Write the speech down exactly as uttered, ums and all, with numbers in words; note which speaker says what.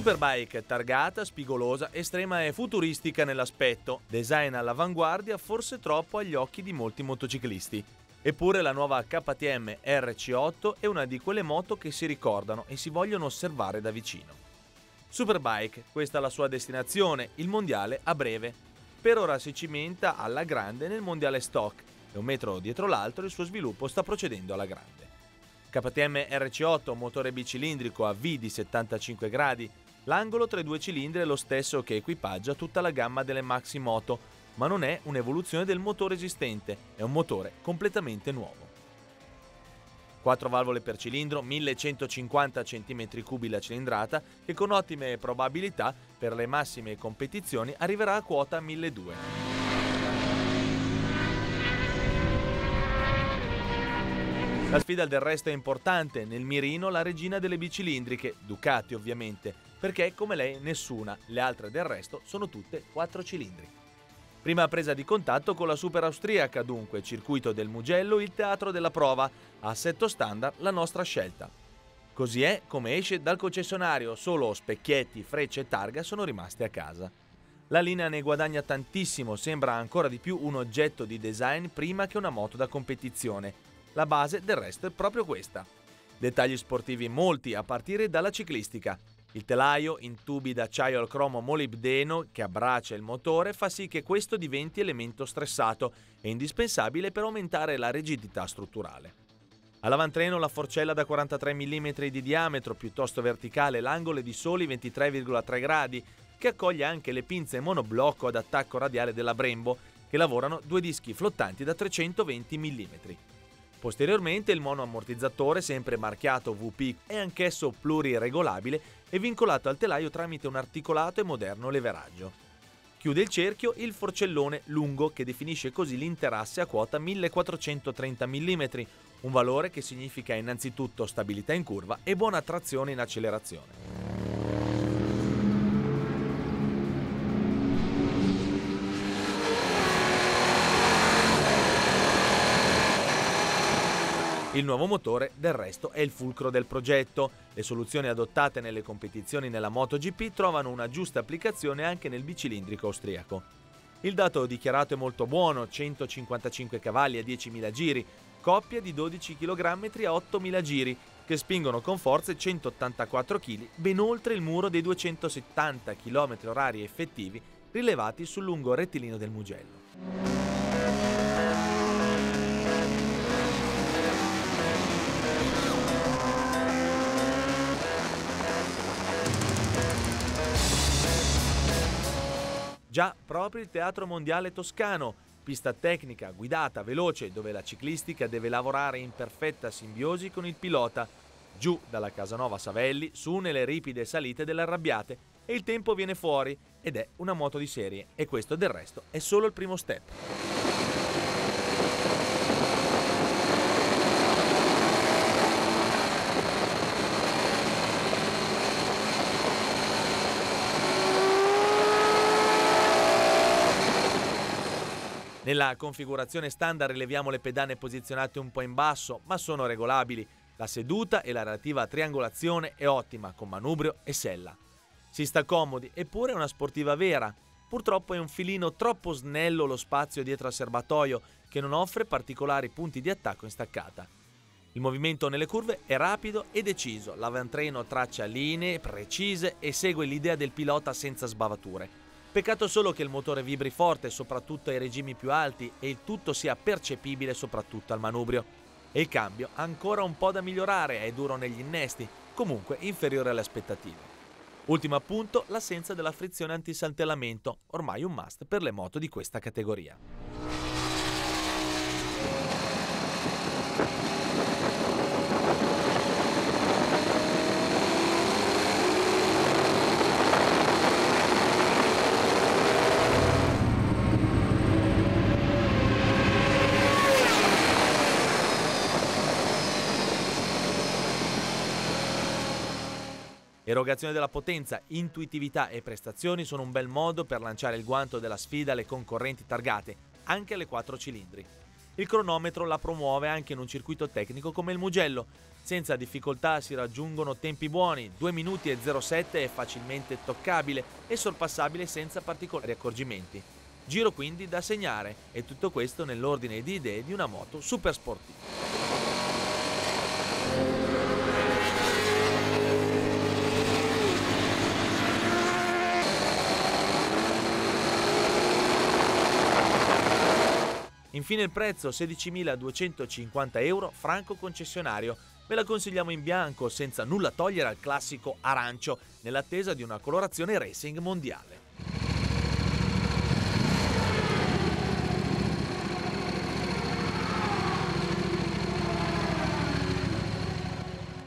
Speaker 1: Superbike targata, spigolosa, estrema e futuristica nell'aspetto, design all'avanguardia forse troppo agli occhi di molti motociclisti. Eppure la nuova K T M R C otto è una di quelle moto che si ricordano e si vogliono osservare da vicino. Superbike, questa è la sua destinazione, il mondiale a breve. Per ora si cimenta alla grande nel mondiale stock e un metro dietro l'altro il suo sviluppo sta procedendo alla grande. K T M R C otto, motore bicilindrico a V di settantacinque gradi, l'angolo tra i due cilindri è lo stesso che equipaggia tutta la gamma delle Maxi Moto, ma non è un'evoluzione del motore esistente, è un motore completamente nuovo. quattro valvole per cilindro, millecentocinquanta centimetri cubi la cilindrata, che con ottime probabilità per le massime competizioni arriverà a quota milleduecento. La sfida del resto è importante, nel mirino la regina delle bicilindriche, Ducati ovviamente, perché come lei nessuna, le altre del resto sono tutte quattro cilindri. Prima presa di contatto con la super austriaca, dunque, circuito del Mugello, il teatro della prova, assetto standard la nostra scelta. Così è come esce dal concessionario, solo specchietti, frecce e targa sono rimaste a casa. La linea ne guadagna tantissimo, sembra ancora di più un oggetto di design prima che una moto da competizione. La base del resto è proprio questa. Dettagli sportivi molti, a partire dalla ciclistica. Il telaio in tubi d'acciaio al cromo molibdeno che abbraccia il motore fa sì che questo diventi elemento stressato e indispensabile per aumentare la rigidità strutturale. All'avantreno la forcella da quarantatré millimetri di diametro, piuttosto verticale, l'angolo è di soli ventitré virgola tre gradi, che accoglie anche le pinze monoblocco ad attacco radiale della Brembo, che lavorano due dischi flottanti da trecentoventi millimetri. Posteriormente il monoammortizzatore, sempre marchiato V P, è anch'esso pluriregolabile e vincolato al telaio tramite un articolato e moderno leveraggio. Chiude il cerchio il forcellone lungo che definisce così l'intera asse a quota millequattrocentotrenta millimetri, un valore che significa innanzitutto stabilità in curva e buona trazione in accelerazione. Il nuovo motore, del resto, è il fulcro del progetto. Le soluzioni adottate nelle competizioni nella MotoGP trovano una giusta applicazione anche nel bicilindrico austriaco. Il dato dichiarato è molto buono, centocinquantacinque cavalli a diecimila giri, coppia di dodici chilogrammi a ottomila giri, che spingono con forze centottantaquattro chili, ben oltre il muro dei duecentosettanta chilometri orari effettivi rilevati sul lungo rettilineo del Mugello. Già proprio il Teatro Mondiale Toscano, pista tecnica, guidata, veloce, dove la ciclistica deve lavorare in perfetta simbiosi con il pilota, giù dalla Casanova Savelli, su nelle ripide salite delle Arrabbiate, e il tempo viene fuori ed è una moto di serie, e questo del resto è solo il primo step. Nella configurazione standard rileviamo le pedane posizionate un po' in basso, ma sono regolabili. La seduta e la relativa triangolazione è ottima, con manubrio e sella. Si sta comodi, eppure è una sportiva vera. Purtroppo è un filino troppo snello lo spazio dietro al serbatoio, che non offre particolari punti di attacco in staccata. Il movimento nelle curve è rapido e deciso, l'avantreno traccia linee precise e segue l'idea del pilota senza sbavature. Peccato solo che il motore vibri forte soprattutto ai regimi più alti e il tutto sia percepibile soprattutto al manubrio. E il cambio ha ancora un po' da migliorare, è duro negli innesti, comunque inferiore alle aspettative. Ultimo appunto, l'assenza della frizione antisaltellamento, ormai un must per le moto di questa categoria. Erogazione della potenza, intuitività e prestazioni sono un bel modo per lanciare il guanto della sfida alle concorrenti targate, anche alle quattro cilindri. Il cronometro la promuove anche in un circuito tecnico come il Mugello. Senza difficoltà si raggiungono tempi buoni, due minuti e zero sette è facilmente toccabile e sorpassabile senza particolari accorgimenti. Giro quindi da segnare, e tutto questo nell'ordine di idee di una moto super sportiva. Infine il prezzo, sedicimiladuecentocinquanta euro, franco concessionario. Ve la consigliamo in bianco, senza nulla togliere al classico arancio, nell'attesa di una colorazione racing mondiale.